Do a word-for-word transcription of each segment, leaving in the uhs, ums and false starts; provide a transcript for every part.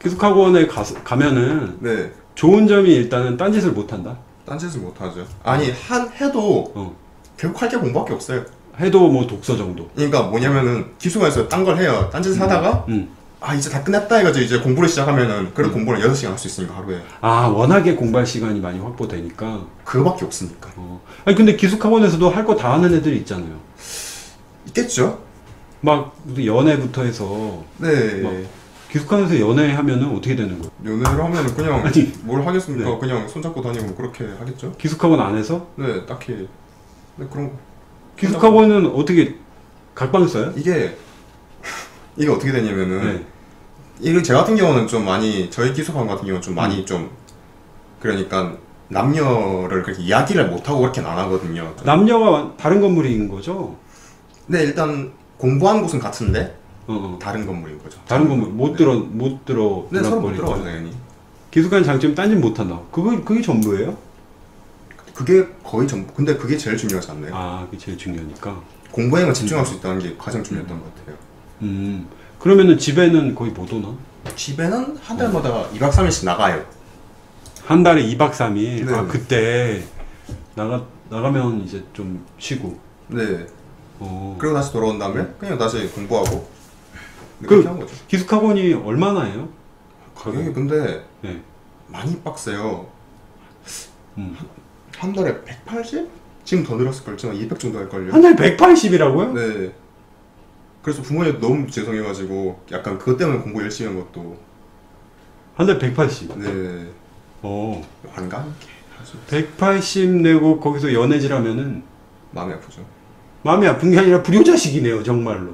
기숙학원에 가, 가면은 네. 좋은 점이 일단은 딴짓을 못한다. 딴짓을 못하죠. 아니 한 해도 어. 결국 할 게 공부밖에 없어요. 해도 뭐 독서 정도. 그러니까 뭐냐면은 기숙원에서 딴 걸 해요. 딴짓을 음. 하다가 음. 아 이제 다 끝났다 해가지고 이제 공부를 시작하면은 그런 음. 공부를 여섯 시간 할 수 있으니까 하루에. 아 워낙에 공부할 시간이 많이 확보되니까. 그거밖에 없으니까. 어. 아니 근데 기숙학원에서도 할 거 다 하는 애들이 있잖아요. 있겠죠. 막 연애부터 해서. 네. 막 기숙학원에서 연애하면은 어떻게 되는 거예요? 연애를 하면은 그냥 아니, 뭘 하겠습니까? 네. 그냥 손잡고 다니고 그렇게 하겠죠. 기숙학원 안에서? 네, 딱히. 네, 그런 거. 기숙학원은 어떻게 각방 써요? 이게 이게 어떻게 되냐면은 네. 이게 제 같은 경우는 좀 많이 저희 기숙학원 같은 경우는 좀 많이 음. 좀 그러니까 남녀를 그렇게 이야기를 못 하고 그렇게는 안 하거든요. 좀. 남녀가 다른 건물인 거죠? 네, 일단 공부하는 곳은 같은데 어, 어. 다른 건물인 거죠. 다른 건물 못 네. 들어 못 들어. 네, 서로 못 들어가죠 당연히. 기숙한 장점 딴짓 못 한다. 그거 그게 전부예요? 그게 거의 전부. 근데 그게 제일 중요하지 않나요? 아, 그게 제일 중요하니까. 공부에만 집중할 음. 수 있다는 게 가장 중요했던 음. 것 같아요. 음, 그러면은 집에는 거의 못 오나? 집에는 한 달마다 어. 이 박 삼 일씩 나가요. 한 달에 이 박 삼 일? 네. 아, 그때 나가, 나가면 이제 좀 쉬고. 네. 어. 그리고 다시 돌아온 다음에 그냥 다시 공부하고. 그 한 거죠. 기숙학원이 얼마나 해요? 가격이 근데 네. 많이 빡세요. 음. 한, 한 달에 백팔십? 지금 더 늘었을걸. 지금 이백 정도 할걸요. 한 달에 백팔십이라고요? 네. 그래서 부모님 너무 죄송해가지고 약간 그것 때문에 공부 열심히 한 것도. 한 달에 백팔십? 네. 어. 안 가는 게 아주. 백팔십 내고 거기서 연애질 하면은 마음이 아프죠. 마음이 아픈 게 아니라 불효자식이네요 정말로.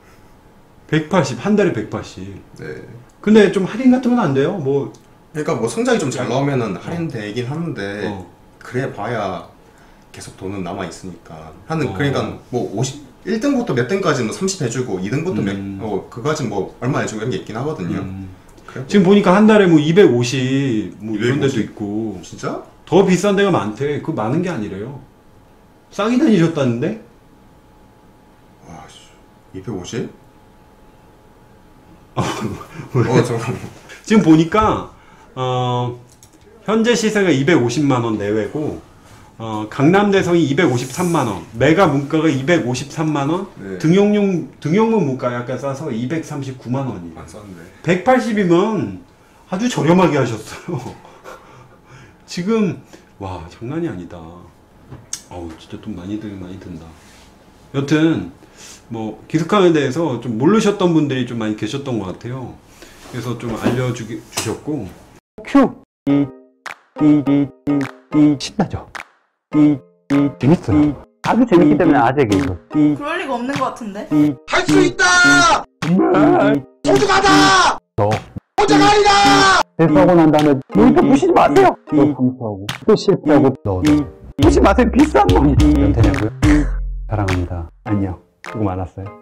백팔십, 한 달에 백팔십. 네. 근데 좀 할인 같은 건 안 돼요? 뭐. 그러니까 뭐 성적이 좀 잘 나오면은 할인되긴 하는데 어. 그래 봐야 계속 돈은 남아 있으니까. 하는 어. 그러니까 뭐 오십 일 등부터 몇 등까지 뭐 삼십 해주고 이 등부터 음. 몇 어 그거까지 뭐 얼마 해주고 이런 게 있긴 하거든요. 음. 그래, 지금 뭐. 보니까 한 달에 뭐 이백오십 뭐 이백오십? 이런 데도 있고. 진짜? 더 비싼 데가 많대. 그 많은 게 아니래요. 싸게 다니셨다는데? 와, 이백오십? 어, 어, 저 지금 보니까 어, 현재 시세가 이백오십만 원 내외고 어, 강남대성이 이백오십삼만 원, 메가 문가가 이백오십삼만 원, 네. 등용용 등용문 문가 약간 싸서 이백삼십구만 원이에요. 안 쌌네. 백팔십이면 아주 저렴하게 하셨어요. 지금 와 장난이 아니다. 어우 진짜 돈 많이 들 많이 든다. 여튼 뭐 기숙학원에 대해서 좀 모르셨던 분들이 좀 많이 계셨던 것 같아요. 그래서 좀 알려주셨고. 큐. 이, 이, 이, 이, 이 신나죠. 이, 이 재밌어요. 아주 재밌기 때문에 아재게 이거. 이, 그럴 리가 없는 것 같은데. 할 수 있다. 정말 소중하다. 너 혼자가 아니다. 대수하고 난 다음에 모니터 부시지 마세요. 또 감사하고 또 실패하고 너 부시지 마세요. 비싼 놈이. 연태냐고요? 사랑합니다. 안녕. 수고 많았어요.